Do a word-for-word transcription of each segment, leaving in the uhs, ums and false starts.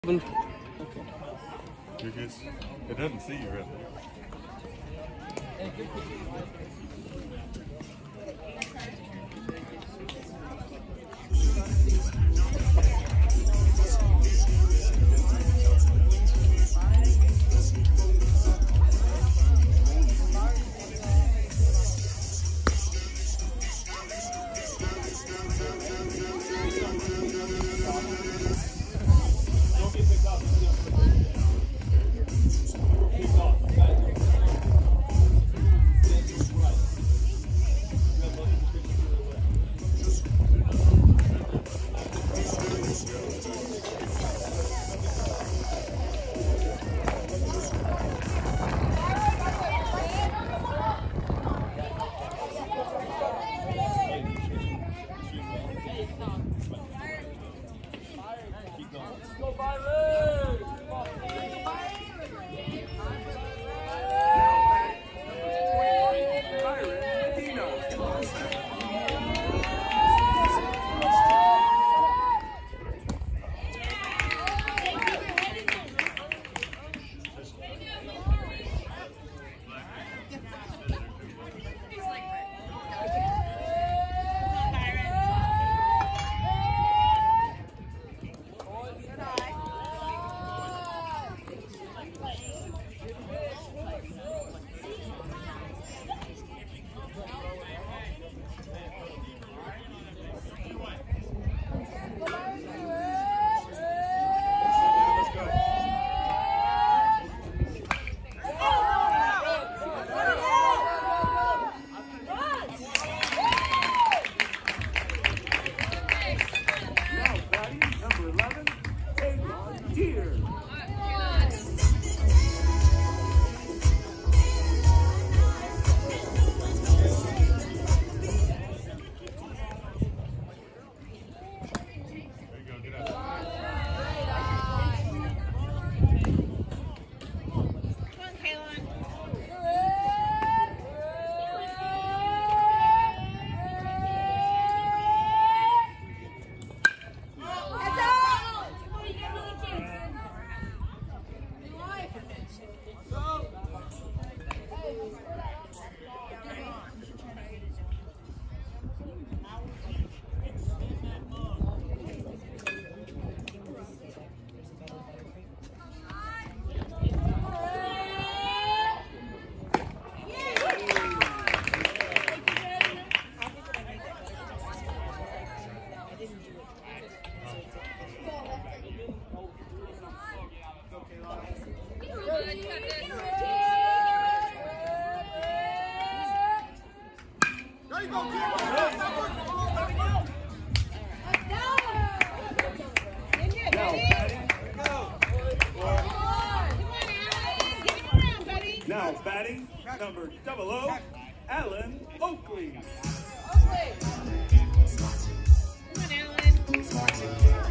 Okay. Because it doesn't see you right there. Now batting number double O, Alan Oakley. Oakley. Come on, Alan.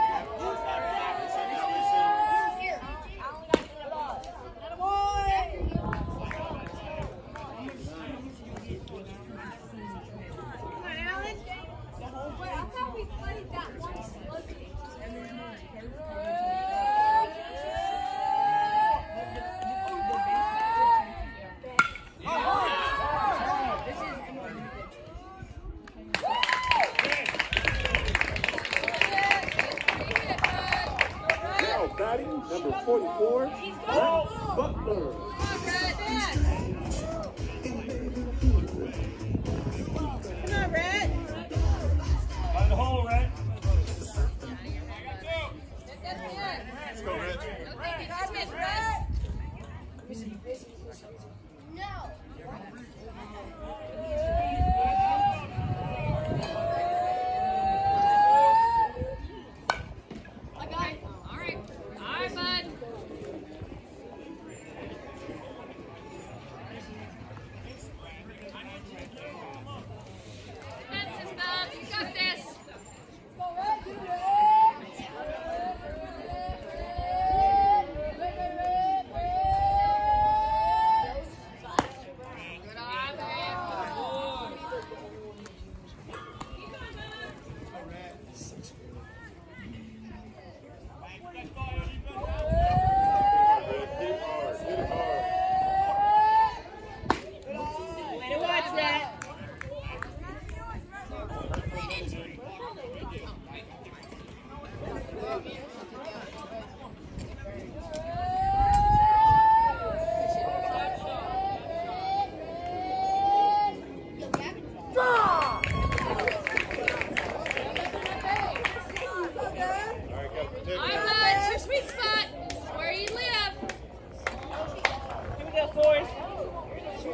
Outside. Find the hole, Red. Let's go, Red. No. I got it. All right. All right, bud. That's it, bud. You got this. Good on, man. Hit it hard, hit it hard. Way to watch that. All right, got to protect All it. right, bud. It's your sweet spot. It's where you live. Here we go, Forrest.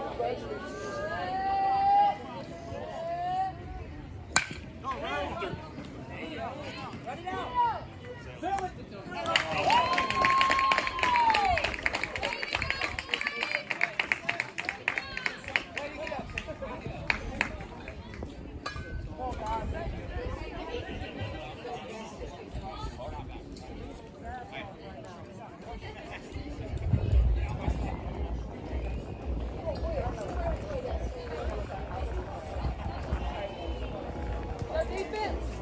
Go defense.